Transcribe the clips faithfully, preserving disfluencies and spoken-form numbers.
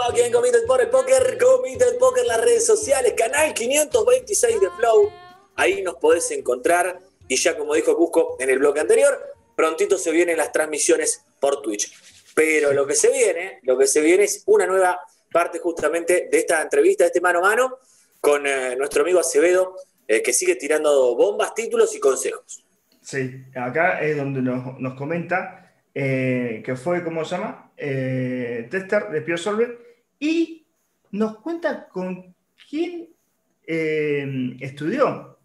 Estamos aquí en Committed por el Póker, Committed Póker, las redes sociales, canal quinientos veintiséis de Flow. Ahí nos podés encontrar. Y ya como dijo Cusco en el bloque anterior, prontito se vienen las transmisiones por Twitch. Pero lo que se viene, lo que se viene es una nueva parte justamente de esta entrevista, de este mano a mano, con eh, nuestro amigo Acevedo, eh, que sigue tirando bombas, títulos y consejos. Sí, acá es donde nos, nos comenta eh, que fue, ¿cómo se llama? Eh, tester de PioSolver y nos cuenta con quién eh, estudió.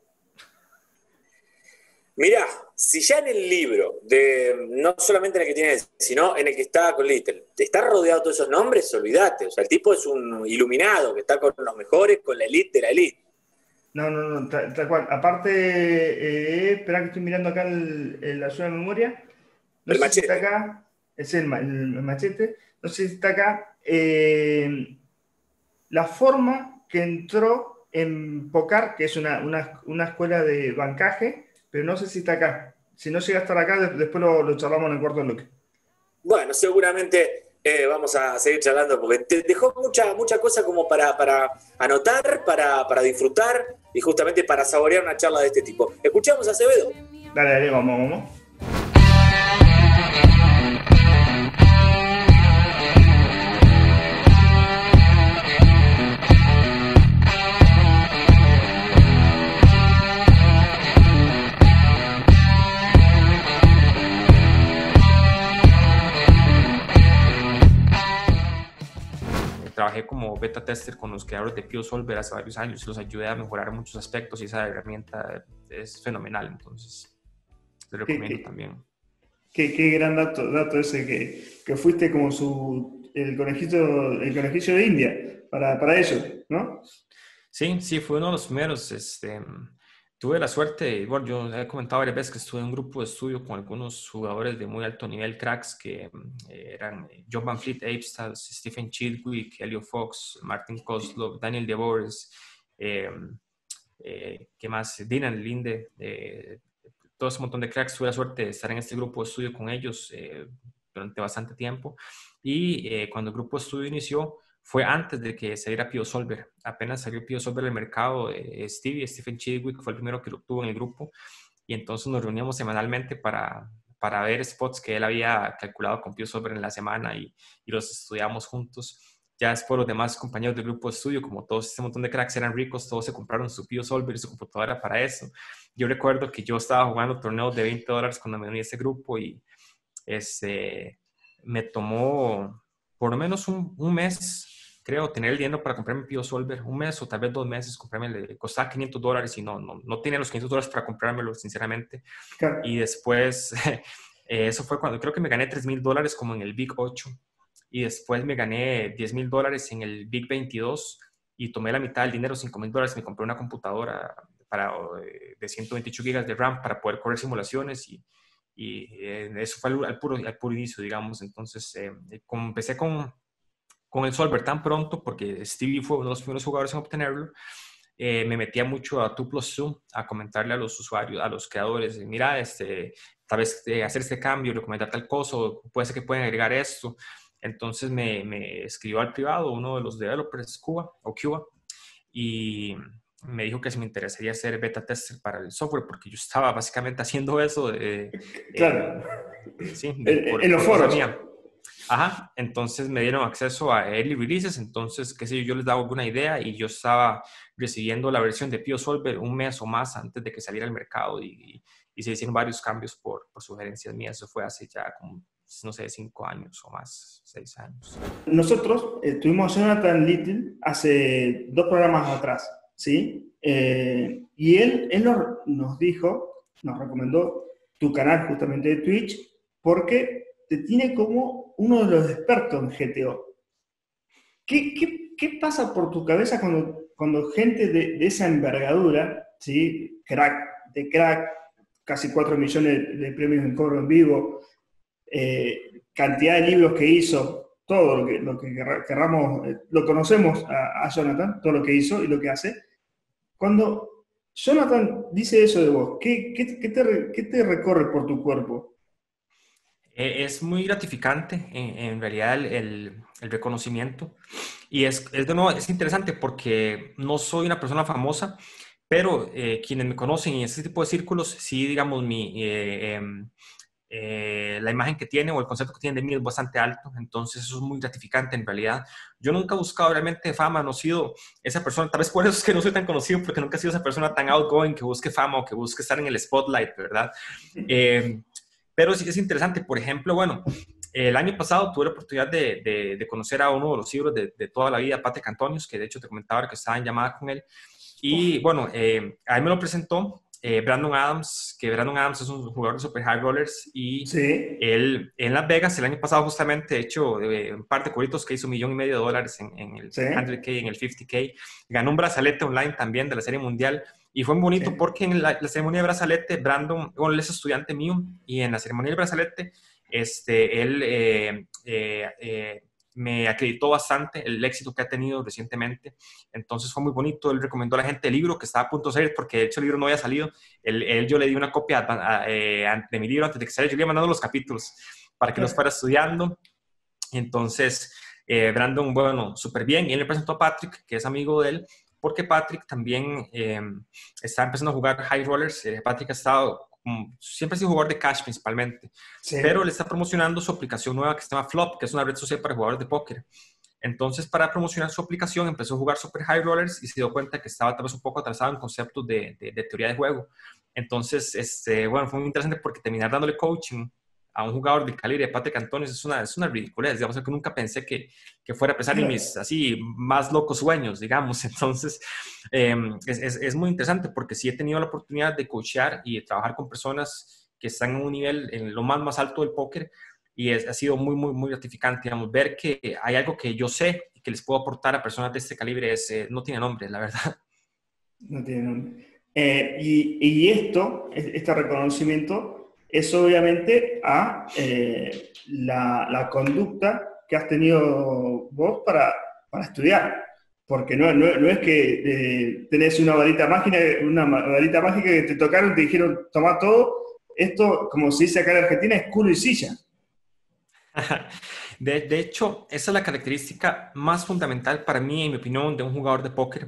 Mirá, si ya en el libro, de no solamente en el que tiene, sino en el que está con Little, te está rodeado de todos esos nombres, olvídate. O sea, el tipo es un iluminado que está con los mejores, con la elite de la elite. No, no, no, tal, tal cual. Aparte, eh, espera que estoy mirando acá el, el- la zona de memoria. No El sé si está machete. acá. Es el, ma- el machete. No sé si está acá. Eh, la forma que entró en Pocar, que es una, una, una escuela de bancaje, pero no sé si está acá. Si no llega a estar acá, de- después lo, lo charlamos en el cuarto bloque. Bueno, seguramente eh, vamos a seguir charlando porque te dejó mucha, mucha cosa como para, para anotar, para, para disfrutar y justamente para saborear una charla de este tipo. Escuchamos a Acevedo. Dale, dale, vamos, vamos. Trabajé como beta tester con los creadores de PioSolver hace varios años y los ayudé a mejorar muchos aspectos y esa herramienta es fenomenal, entonces te Qué, recomiendo qué, también. qué, qué gran dato, dato ese que, que fuiste como su el conejito, el conejillo de India para, para ellos, ¿no? Sí, sí, fue uno de los primeros. Este, tuve la suerte, bueno, yo he comentado varias veces que estuve en un grupo de estudio con algunos jugadores de muy alto nivel, cracks, que eh, eran John Van Fleet Apestad, Stephen Chidwick, Elio Fox, Martin Kozlov, Daniel DeBoers, eh, eh, ¿qué más? Dylan Linde, eh, todo ese montón de cracks. Tuve la suerte de estar en este grupo de estudio con ellos eh, durante bastante tiempo. Y eh, cuando el grupo de estudio inició, fue antes de que saliera PioSolver. Apenas salió PioSolver al mercado, eh, Stevie, Stephen Chidwick fue el primero que lo obtuvo en el grupo. Y entonces nos reuníamos semanalmente para, para ver spots que él había calculado con PioSolver en la semana y, y los estudiamos juntos. Ya después los demás compañeros del grupo de estudio, como todos este montón de cracks eran ricos, todos se compraron su PioSolver y su computadora para eso. Yo recuerdo que yo estaba jugando torneos de veinte dólares cuando me uní a ese grupo y este, me tomó por lo menos un, un mes, creo, tener el dinero para comprarme PioSolver, un mes o tal vez dos meses, comprarme, le costaba quinientos dólares y no, no, no tenía los quinientos dólares para comprármelo, sinceramente. Claro. Y después, eh, eso fue cuando creo que me gané tres mil dólares como en el Big ocho y después me gané diez mil dólares en el Big veintidós y tomé la mitad del dinero, cinco mil dólares, me compré una computadora para, de ciento veintiocho gigas de RAM para poder correr simulaciones y, y eh, eso fue al, al, puro, al puro inicio, digamos. Entonces, eh, como empecé con, con el Solver tan pronto, porque Stevie fue uno de los primeros jugadores en obtenerlo, eh, me metía mucho a dos plus dos a comentarle a los usuarios, a los creadores, mira, este, tal vez eh, hacer este cambio, recomendar tal cosa, o puede ser que pueden agregar esto. Entonces me, me escribió al privado uno de los developers, Cuba, o Cuba, y me dijo que si me interesaría hacer beta tester para el software, porque yo estaba básicamente haciendo eso de, eh, Claro. sí, de, En, por, en los por cosa foros. mía. Ajá, entonces me dieron acceso a early releases, entonces, qué sé yo, yo les daba alguna idea y yo estaba recibiendo la versión de PioSolver un mes o más antes de que saliera al mercado y, y se hicieron varios cambios por, por sugerencias mías. Eso fue hace ya como, no sé, cinco años o más, seis años. Nosotros eh, tuvimos a Jonathan Little hace dos programas atrás, ¿sí? Eh, y él, él nos, nos dijo, nos recomendó tu canal justamente de Twitch, porque te tiene como uno de los expertos en G T O. ¿Qué, qué, qué pasa por tu cabeza cuando, cuando gente de, de esa envergadura, ¿sí? Crack, de crack, casi cuatro millones de premios en cobro en vivo, eh, cantidad de libros que hizo, todo lo que, lo que querramos, eh, lo conocemos a, a Jonathan, todo lo que hizo y lo que hace. Cuando Jonathan dice eso de vos, ¿qué, qué, qué, te, qué te recorre por tu cuerpo? Eh, Es muy gratificante, en, en realidad, el, el- el reconocimiento. Y es, es de nuevo, es interesante porque no soy una persona famosa, pero eh, quienes me conocen en este tipo de círculos, sí, digamos, mi, eh, em, eh, la imagen que tiene o el concepto que tiene de mí es bastante alto. Entonces eso es muy gratificante en realidad. Yo nunca he buscado realmente fama, no he sido esa persona, tal vez por eso es que no soy tan conocido, porque nunca he sido esa persona tan outgoing que busque fama o que busque estar en el spotlight, ¿verdad? Eh, pero sí es interesante. Por ejemplo, bueno, el año pasado tuve la oportunidad de, de, de conocer a uno de los libros de, de toda la vida, Patrick Antonius, que de hecho te comentaba que estaba en llamada con él. Y bueno, eh, a mí me lo presentó eh, Brandon Adams, que Brandon Adams es un jugador de Super High Rollers y Sí, él en Las Vegas el año pasado justamente, de hecho, eh, un par de cubitos que hizo un millón y medio de dólares en, en el sí, cien K, en el cincuenta K. Ganó un brazalete online también de la Serie Mundial. Y fue muy bonito sí. porque en la, la ceremonia de brazalete, Brandon, bueno, él es estudiante mío, y en la ceremonia del brazalete, este, él eh, eh, eh, me acreditó bastante el éxito que ha tenido recientemente. Entonces fue muy bonito. Él recomendó a la gente el libro que estaba a punto de salir, porque de hecho el libro no había salido. Él, él yo le di una copia a, a, eh, de mi libro antes de que saliera. Yo le iba mandando los capítulos para que los fuera estudiando. Entonces, eh, Brandon, bueno, súper bien. Y él le presentó a Patrick, que es amigo de él, porque Patrick también eh, está empezando a jugar high rollers. Eh, Patrick ha estado, um, siempre ha sido jugador de cash principalmente, pero Sí. le está promocionando su aplicación nueva que se llama Flop, que es una red social para jugadores de póker. Entonces, para promocionar su aplicación, empezó a jugar Super High Rollers y se dio cuenta que estaba tal vez un poco atrasado en conceptos de, de, de teoría de juego. Entonces, este, bueno, fue muy interesante porque terminar dándole coaching a un jugador del calibre de Patrick Antonius es una, es una ridiculez, digamos, que nunca pensé que, que fuera a pesar ni mis así más locos sueños, digamos. Entonces, eh, es, es, es muy interesante porque sí he tenido la oportunidad de coachear y de trabajar con personas que están en un nivel en lo más, más alto del póker, y es, ha sido muy, muy, muy gratificante, digamos, ver que hay algo que yo sé y que les puedo aportar a personas de este calibre. Es, eh, no tiene nombre, la verdad. No tiene nombre. Eh, y, y esto, este reconocimiento, es obviamente a eh, la, la conducta que has tenido vos para, para estudiar. Porque no, no, no es que eh, tenés una varita mágica, una varita mágica que te tocaron, te dijeron, toma todo. Esto, como se dice acá en Argentina, es culo y silla. De, de hecho, esa es la característica más fundamental para mí, en mi opinión, de un jugador de póker.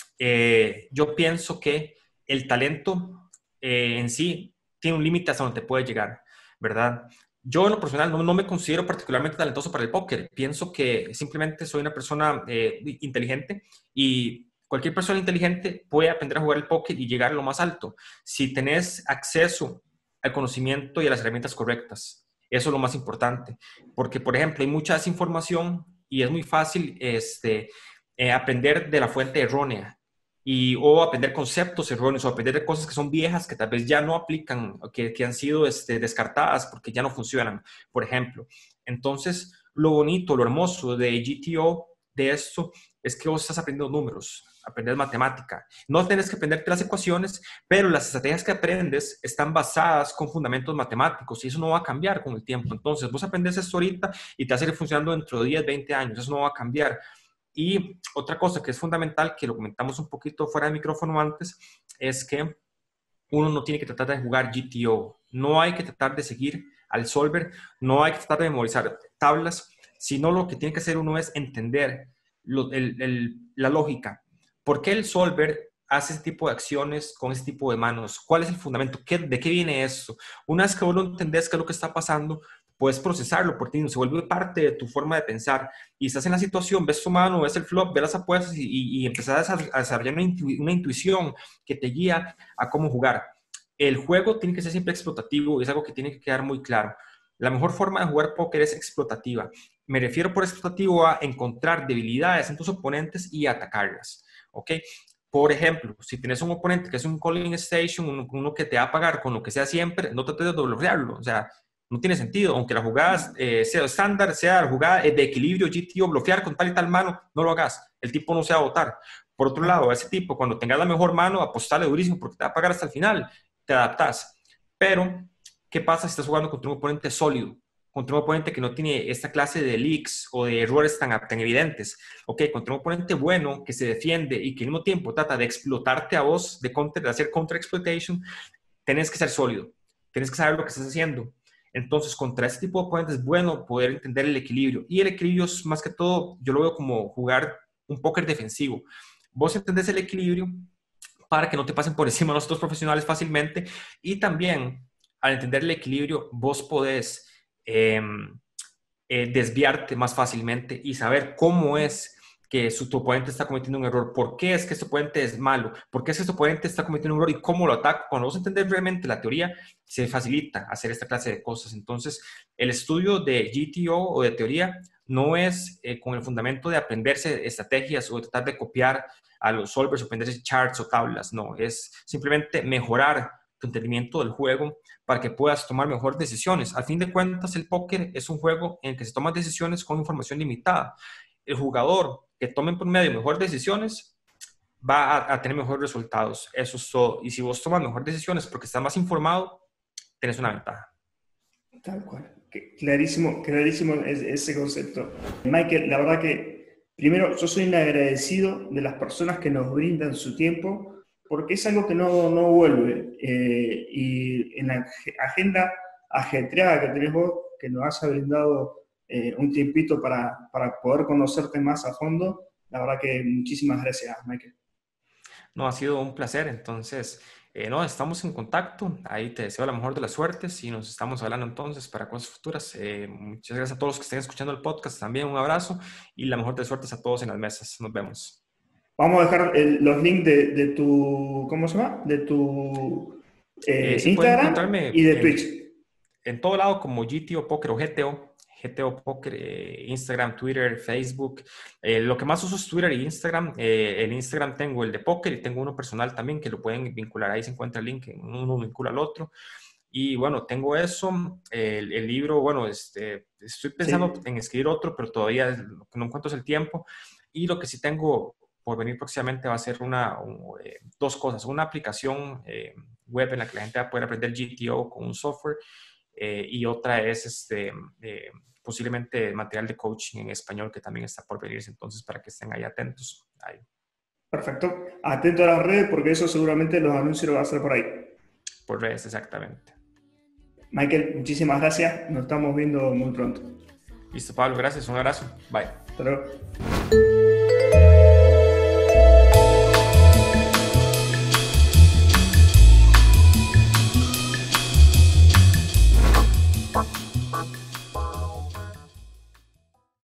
Eh, yo pienso que el talento eh, en sí tiene un límite hasta donde te puede llegar, ¿verdad? Yo en lo personal no, no me considero particularmente talentoso para el póker. Pienso que simplemente soy una persona eh, inteligente, y cualquier persona inteligente puede aprender a jugar el póker y llegar a lo más alto si tenés acceso al conocimiento y a las herramientas correctas. Eso es lo más importante, porque, por ejemplo, hay mucha desinformación y es muy fácil este, eh, aprender de la fuente errónea, y, o aprender conceptos erróneos, o aprender de cosas que son viejas, que tal vez ya no aplican, que, que han sido este, descartadas porque ya no funcionan, por ejemplo. Entonces, lo bonito, lo hermoso de G T O, de esto, es que vos estás aprendiendo números, aprendes matemática. No tienes que aprenderte las ecuaciones, pero las estrategias que aprendes están basadas con fundamentos matemáticos, y eso no va a cambiar con el tiempo. Entonces, vos aprendes esto ahorita y te va a seguir funcionando dentro de diez, veinte años, eso no va a cambiar. Y otra cosa que es fundamental, que lo comentamos un poquito fuera de micrófono antes, es que uno no tiene que tratar de jugar G T O, no hay que tratar de seguir al solver, no hay que tratar de memorizar tablas, sino lo que tiene que hacer uno es entender lo, el, el, la lógica. ¿Por qué el solver hace ese tipo de acciones con ese tipo de manos? ¿Cuál es el fundamento? ¿Qué, ¿De qué viene eso? Una vez que uno entendés qué es lo que está pasando, puedes procesarlo por ti, se vuelve parte de tu forma de pensar, y estás en la situación, ves tu mano, ves el flop, ves las apuestas, y, y, y empezás a desarrollar una, intu una intuición que te guía a cómo jugar. El juego tiene que ser siempre explotativo, y es algo que tiene que quedar muy claro. La mejor forma de jugar póker es explotativa. Me refiero por explotativo a encontrar debilidades en tus oponentes y atacarlas, ¿ok? Por ejemplo, si tienes un oponente que es un calling station, uno, uno que te va a pagar con lo que sea siempre, no trates de doblegarlo. O sea, no tiene sentido, aunque la jugada eh, sea estándar, sea la jugada de equilibrio, G T O, bloquear con tal y tal mano, no lo hagas. El tipo no se va a votar. Por otro lado, a ese tipo, cuando tengas la mejor mano, apostale durísimo porque te va a pagar hasta el final. Te adaptas. Pero, ¿qué pasa si estás jugando contra un oponente sólido? Contra un oponente que no tiene esta clase de leaks o de errores tan, tan evidentes. Ok, contra un oponente bueno que se defiende y que al mismo tiempo trata de explotarte a vos, de, counter, de hacer counter exploitation, tenés que ser sólido. Tienes que saber lo que estás haciendo. Entonces, contra este tipo de oponentes es bueno poder entender el equilibrio. Y el equilibrio es más que todo, yo lo veo como jugar un póker defensivo. Vos entendés el equilibrio para que no te pasen por encima los otros profesionales fácilmente. Y también, al entender el equilibrio, vos podés eh, eh, desviarte más fácilmente y saber cómo es que su, tu oponente está cometiendo un error, por qué es que su oponente es malo, por qué es que su oponente está cometiendo un error y cómo lo ataca. Cuando vos entendés realmente la teoría, se facilita hacer esta clase de cosas. Entonces, el estudio de G T O o de teoría no es eh, con el fundamento de aprenderse estrategias o de tratar de copiar a los solvers o aprenderse charts o tablas, no, es simplemente mejorar tu entendimiento del juego para que puedas tomar mejores decisiones. Al fin de cuentas, el póker es un juego en el que se toman decisiones con información limitada. El jugador que tome por medio mejores decisiones va a, a tener mejores resultados. Eso es todo. Y si vos tomas mejores decisiones porque estás más informado, tenés una ventaja. Tal cual. Clarísimo, clarísimo ese concepto. Michael, la verdad que, primero, yo soy un agradecido de las personas que nos brindan su tiempo, porque es algo que no, no vuelve. Eh, y en la agenda ajetreada que tenés vos, que nos has brindado eh, un tiempito para, para poder conocerte más a fondo, la verdad que muchísimas gracias, Michael. No, ha sido un placer. Entonces, eh, no, estamos en contacto. Ahí te deseo la mejor de las suertes y nos estamos hablando entonces para cosas futuras. Eh, muchas gracias a todos los que estén escuchando el podcast. También un abrazo y la mejor de suertes a todos en las mesas. Nos vemos. Vamos a dejar el, los links de, de tu, ¿cómo se llama? De tu eh, Eh, sí, pueden Instagram encontrarme y de en, Twitch. en todo lado como G T O Poker o G T O. G T O Poker, eh, Instagram, Twitter, Facebook. Eh, lo que más uso es Twitter e Instagram. Eh, en Instagram tengo el de Poker y tengo uno personal también que lo pueden vincular. Ahí se encuentra el link, uno vincula al otro. Y bueno, tengo eso. El, el libro, bueno, este, estoy pensando Sí. en escribir otro, pero todavía lo que no encuentro es el tiempo. Y lo que sí tengo por venir próximamente va a ser una, un, eh, dos cosas. Una aplicación eh, web en la que la gente va a poder aprender G T O con un software. Eh, y otra es este, eh, posiblemente material de coaching en español que también está por venirse, entonces para que estén ahí atentos. Ahí. Perfecto. Atento a las redes porque eso seguramente los anuncios lo va a hacer por ahí. Por redes, exactamente. Michael, muchísimas gracias. Nos estamos viendo muy pronto. Listo, Pablo, gracias. Un abrazo. Bye. Hasta luego.